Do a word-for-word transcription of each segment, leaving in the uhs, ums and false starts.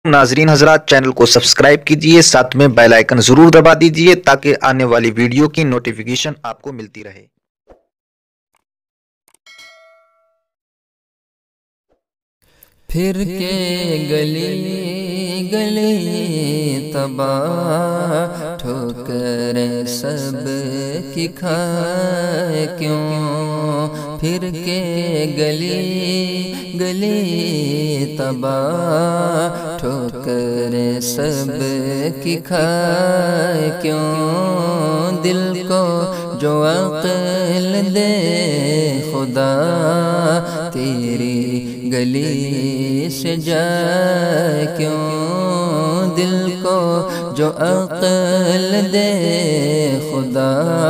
नाजरीन हजरात, चैनल को सब्सक्राइब कीजिए, साथ में बेल आइकन जरूर दबा दीजिए ताकि आने वाली वीडियो की नोटिफिकेशन आपको मिलती रहे। फिर के गली गली तबाह ठोकरें सब की खाए क्यों। फिर के गली गली तबाह ठोकरें सब की खाए क्यों। दिल को जो अक्ल दे खुदा तेरी गली से जाए क्यों। दिल को जो अक्ल दे खुदा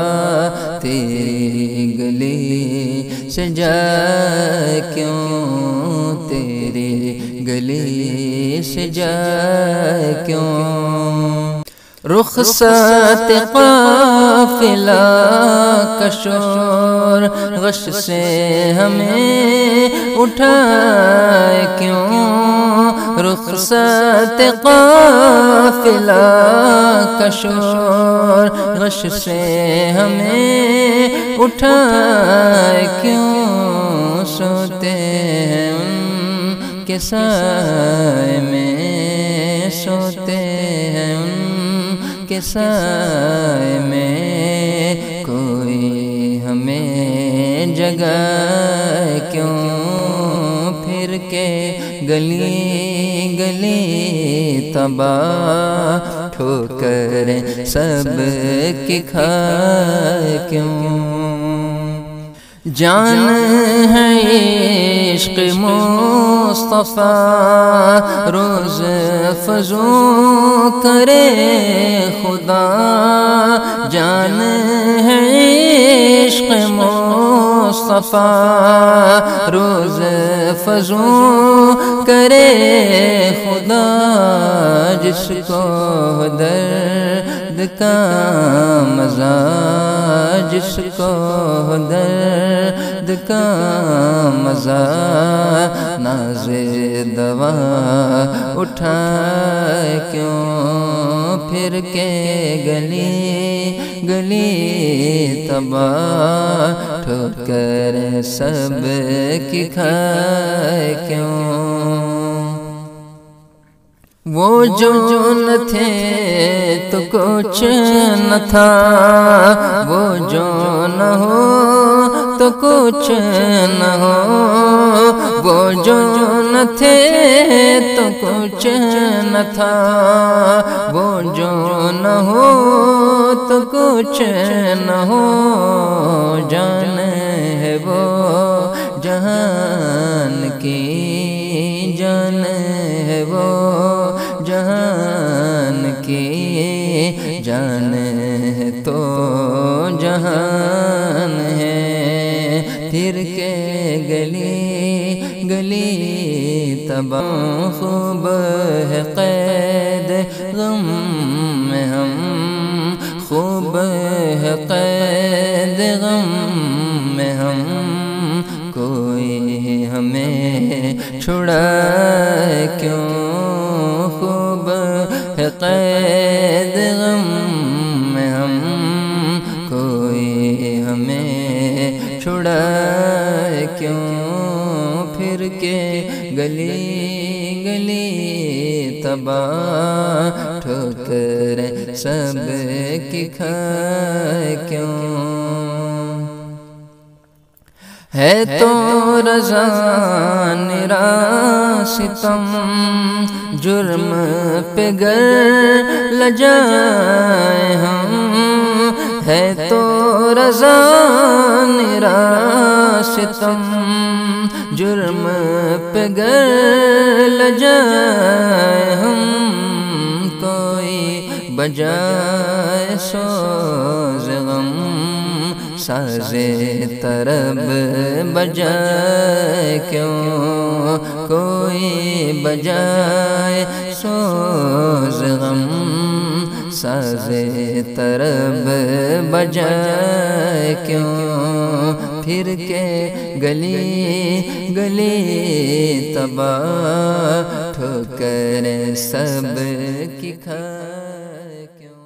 तेरी गली से जाए क्यों। तेरी गली से जाए क्यों। रुखसत काफिला का शोर गश से हमें उठाए क्यों। रुखसत काफिला का शोर गश से हमें उठाए क्यों। सोते हैं उनके साए में, सोते हैं उनके साए में, कोई हमें जगाए क्यों। फिर के गली गली तबाह ठोकरें सब की खाए क्यों। जान है इश्क मुस्तफा रोज फजू करे खुदा। जान है इश्क मुस्तफा रोज फजू करे खुदा। जिसको दर्द का मज़ा, जिसको दर्द का मज़ा, नाज़े दवा उठाए क्यों। फिर के गली गली तबाह ठोकरें सब की खाए क्यों। वो जो न थे तो कुछ न था, वो जो न हो तो कुछ न हो। वो जो न थे तो कुछ न था, वो जो न हो तो कुछ न हो। जान है वो जहान की, जान है वो जहान की, जान है तो जहान है। फिर के गली गली तबाह खूब है कैद गम में हम, खूब है कैद गम में हम। कोई हमें छुड़ाए क्यों। खूब है कैद गम में हम, कोई हमें छुड़ाए क्यों। फिर के गली गली तबाह ठोकरें सब की खाए क्यों। है तो रज़ा निरा सितम जुर्म पे गर लजाए हम। है तो रज़ा निरा सितम जुर्म पे गर लजाए हम। कोई बजाए सोज़ गम साज़े तरब बजाए क्यों। कोई बजाए सोज़ गम साज़े तरब बजाए क्यों। پھر کے گلی گلی تباہ ٹھوکر سب کی کھا کیوں